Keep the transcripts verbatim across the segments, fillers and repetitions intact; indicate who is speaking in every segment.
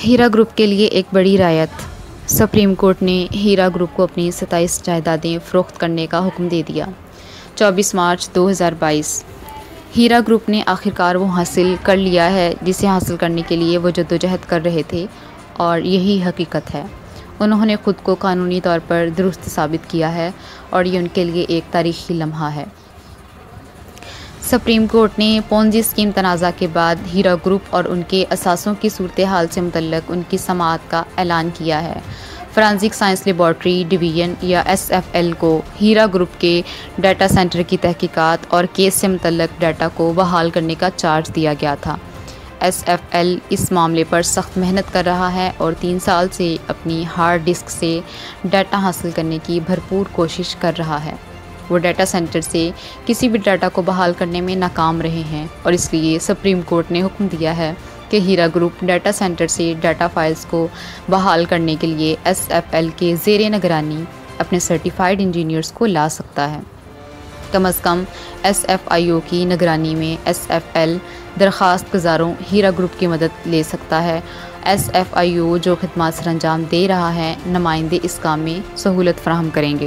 Speaker 1: हीरा group के लिए एक बड़ी रायत। सुप्रीम कोर्ट ने हीरा ग्रुप को अपनी सत्ताईस जायदादें फ़रोख्त करने का हुक्म दे दिया। चौबीस मार्च दो हज़ार बाईस। हीरा ग्रुप ने आखिरकार वो हासिल कर लिया है जिसे हासिल करने के लिए वो जद्दोजहद कर रहे थे, और यही हकीकत है। उन्होंने ख़ुद को कानूनी तौर पर दुरुस्त साबित किया है और ये उनके लिए एक तारीख़ी लम्हा है। सुप्रीम कोर्ट ने पोंजी स्कीम तनाज़ा के बाद हीरा ग्रुप और उनके असासों की सूरत हाल से मुतल्लिक़ उनकी समाअत का ऐलान किया है। फ़ॉरेंसिक साइंस लेबॉर्ट्री डिवीज़न या एस एफ एल को हीरा ग्रुप के डाटा सेंटर की तहकीकात और केस से मुतल्लिक़ डाटा को बहाल करने का चार्ज दिया गया था। एस एफ एल इस मामले पर सख्त मेहनत कर रहा है और तीन साल से अपनी हार्ड डिस्क से डाटा हासिल करने की भरपूर कोशिश कर रहा है। वो डाटा सेंटर से किसी भी डाटा को बहाल करने में नाकाम रहे हैं और इसलिए सुप्रीम कोर्ट ने हुक्म दिया है कि हीरा ग्रुप डाटा सेंटर से डाटा फाइल्स को बहाल करने के लिए एस एफ एल के ज़ेरे निगरानी अपने सर्टिफाइड इंजीनियर्स को ला सकता है। कम अज़ कम एस एफ आई ओ की निगरानी में एस एफ एल दरख्वास्त गुज़ारों हीरा ग्रुप की मदद ले सकता है। एस एफ आई ओ जो खिदमत सर अंजाम दे रहा है, नुमाइंदे इस काम में सहूलत फराहम करेंगे।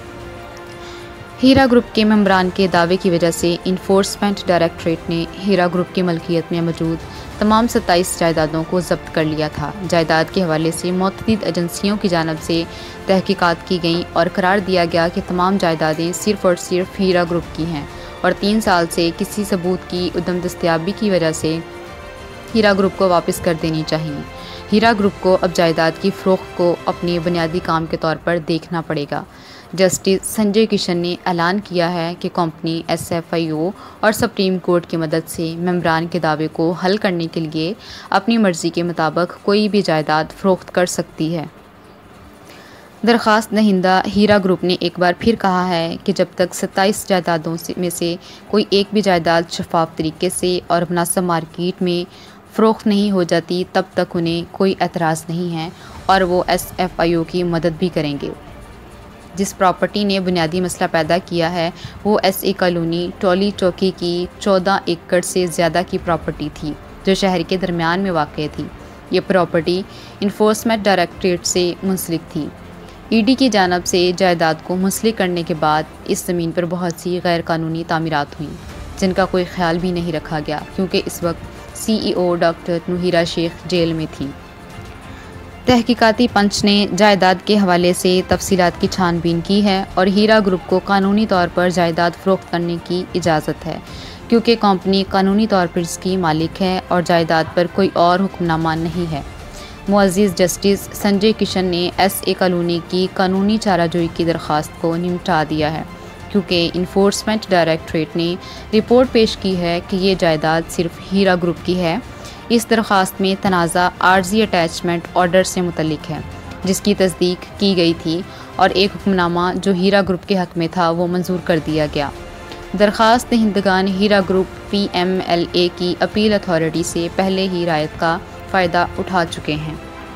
Speaker 1: हीरा ग्रुप के मेंबरान के दावे की वजह से इन्फोर्समेंट डायरेक्टरेट ने हीरा ग्रुप की मलकियत में मौजूद तमाम सत्ताईस जायदादों को जब्त कर लिया था। जायदाद के हवाले से मुतअद्दिद एजेंसियों की जानिब से तहकीकात की गई और करार दिया गया कि तमाम जायदादें सिर्फ़ और सिर्फ हीरा ग्रुप की हैं और तीन साल से किसी सबूत की उदम दस्तयाबी की वजह से हीरा ग्रुप को वापस कर देनी चाहिए। हीरा ग्रुप को अब जायदाद की फ़रोख्त को अपने बुनियादी काम के तौर पर देखना पड़ेगा। जस्टिस संजय किशन ने ऐलान किया है कि company S F I O और सुप्रीम कोर्ट की मदद से मेंबरान के दावे को हल करने के लिए अपनी मर्ज़ी के मुताबिक कोई भी जायदाद फ़रोख्त कर सकती है। दरख्वास्त दहिंदा हीरा ग्रुप ने एक बार फिर कहा है कि जब तक सत्ताईस जायदादों में से कोई एक भी जायदाद शफाफ तरीके से और मुनासिब मार्केट में फ़रोख्त नहीं हो जाती, तब तक उन्हें कोई एतराज़ नहीं है और वो एस एफ आई ओ की मदद भी करेंगे। जिस प्रॉपर्टी ने बुनियादी मसला पैदा किया है वो एस ए कॉलोनी टोली चौकी की चौदह एकड़ से ज़्यादा की प्रॉपर्टी थी जो शहर के दरमियान में वाक़ थी। ये प्रॉपर्टी इन्फोर्समेंट डायरेक्टरेट से मुंसलिक थी। ई डी की जानिब से जायदाद को मुंसलिक करने के बाद इस ज़मीन पर बहुत सी गैर कानूनी तामीरात हुई जिनका कोई ख्याल भी नहीं रखा गया क्योंकि इस वक्त C E O doctor Nowhera Shaikh जेल में थी। तहकीकाती पंच ने जायदाद के हवाले से तफसीलात की छानबीन की है और हीरा ग्रुप को कानूनी तौर पर जायदाद फ़रोख्त करने की इजाज़त है क्योंकि कंपनी कानूनी तौर पर इसकी मालिक है और जायदाद पर कोई और हुक्मनामा नहीं है। मुअज़्ज़िज़ जस्टिस संजय किशन ने एस ए कॉलोनी की कानूनी चाराजोई की दरख्वास्त को निपटा दिया है क्योंकि इन्फोर्समेंट डायरेक्टरेट ने रिपोर्ट पेश की है कि ये जायदाद सिर्फ हीरा ग्रुप की है। इस दरख्वास्त में तनाज़ा आर्जी अटैचमेंट ऑर्डर से मुतल्लिक है जिसकी तस्दीक की गई थी और एक हुक्मनामा जो हीरा ग्रुप के हक़ में था वो मंजूर कर दिया गया। दरख्वास्त दहिंदगान Heera group P M L A की अपील अथॉरिटी से पहले ही रायत का फ़ायदा उठा चुके हैं।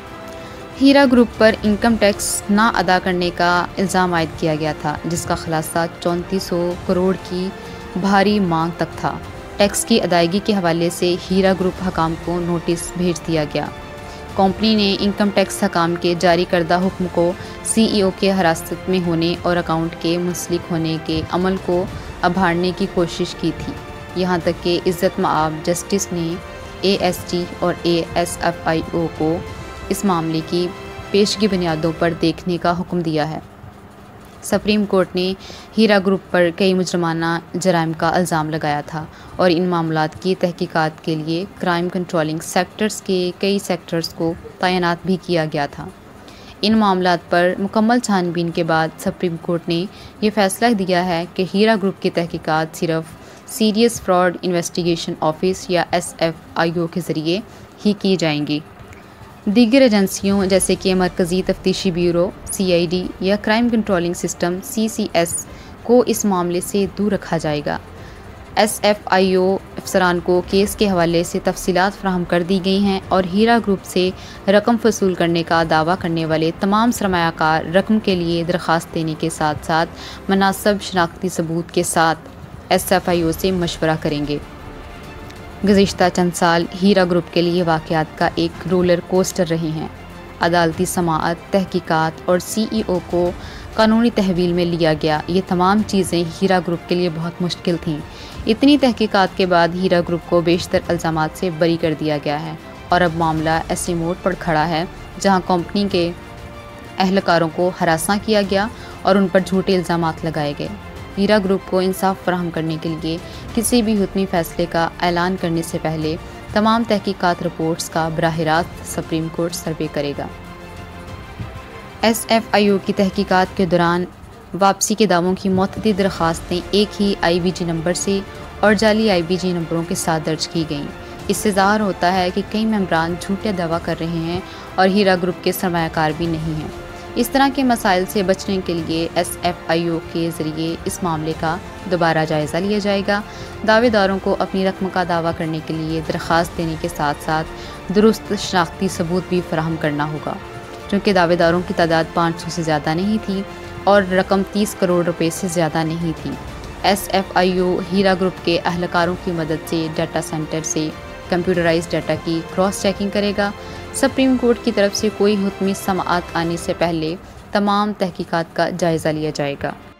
Speaker 1: हीरा ग्रुप पर इनकम टैक्स ना अदा करने का इल्ज़ाम आयद किया गया था जिसका खुलासा चौंतीस सौ करोड़ की भारी मांग तक था। टैक्स की अदायगी के हवाले से हीरा ग्रुप हकाम को नोटिस भेज दिया गया। कंपनी ने इनकम टैक्स हकाम के जारी करदा हुक्म को सी ई ओ के हिरासत में होने और अकाउंट के मुंसलिक होने के अमल को अभाड़ने की कोशिश की थी। यहाँ तक कि इज़्ज़त मआब जस्टिस ने ए एस टी और ए एस एफ आई ओ को इस मामले की पेशगी बुनियादों पर देखने का हुक्म दिया है। सुप्रीम कोर्ट ने हीरा ग्रुप पर कई मुजरमाना जराइम का इल्ज़ाम लगाया था और इन मामलात की तहकीकात के लिए क्राइम कंट्रोलिंग सेक्टर्स के कई सेक्टर्स को तैनात भी किया गया था। इन मामलात पर मुकम्मल छानबीन के बाद सुप्रीम कोर्ट ने यह फ़ैसला दिया है कि हीरा ग्रुप की तहकीकात सिर्फ सीरियस फ्रॉड इन्वेस्टिगेशन ऑफिस या एस एफ आई ओ के ज़रिए ही की जाएंगी। दीगर एजेंसियों जैसे कि मरकज़ी तफ्तीशी ब्यूरो सी आई डी या crime controlling system C C S को इस मामले से दूर रखा जाएगा। एस एफ आई ओ अफसरान को केस के हवाले से तफसीलात फराहम कर दी गई हैं और हीरा ग्रुप से रकम वसूल करने का दावा करने वाले तमाम सरमायाकार रकम के लिए दरख्वास्त देने के साथ साथ मुनासिब शनाख्ती सबूत के साथ एस एफ आई ओ से मशवरा करेंगे। गुज़िश्ता चंद साल हीरा ग्रुप के लिए वाक़यात का एक रोलर कोस्टर रहे हैं। अदालती समाअत, तहकीकात और सीईओ को कानूनी तहवील में लिया गया। ये तमाम चीज़ें हीरा ग्रुप के लिए बहुत मुश्किल थीं। इतनी तहकीकात के बाद हीरा ग्रुप को बेशतर इल्ज़ामात से बरी कर दिया गया है और अब मामला ऐसे मोड़ पर खड़ा है जहां कंपनी के अहलकारों को हरासा किया गया और उन पर झूठे इल्ज़ामात लगाए गए। हीरा ग्रुप को इंसाफ फराहम करने के लिए किसी भी हुक्मी फ़ैसले का ऐलान करने से पहले तमाम तहकीकात रिपोर्ट्स का बराह रास्त सुप्रीम कोर्ट सर्वे करेगा। एस एफ आई ओ की तहकीकात के दौरान वापसी के दावों की मुतअद्दिद दरख्वास्तें एक ही आई बी जी नंबर से और जाली आई बी जी नंबरों के साथ दर्ज की गईं। इससे ज़ाहिर होता है कि कई मेंबरान झूठे दावा कर रहे हैं और हीरा ग्रुप के सरमायाकार भी नहीं हैं। इस तरह के मसाइल से बचने के लिए एस एफ आई ओ के ज़रिए इस मामले का दोबारा जायज़ा लिया जाएगा। दावेदारों को अपनी रकम का दावा करने के लिए दरख्वास्त देने के साथ साथ दुरुस्त शनाख्ती सबूत भी फराहम करना होगा। क्योंकि दावेदारों की तादाद पाँच सौ से ज़्यादा नहीं थी और रकम तीस करोड़ रुपए से ज़्यादा नहीं थी। S F I O Heera group के अहलकारों की मदद से डाटा सेंटर से कंप्यूटराइज्ड डाटा की क्रॉस चेकिंग करेगा। सुप्रीम कोर्ट की तरफ से कोई हुक्मी समाअत आने से पहले तमाम तहकीकात का जायज़ा लिया जाएगा।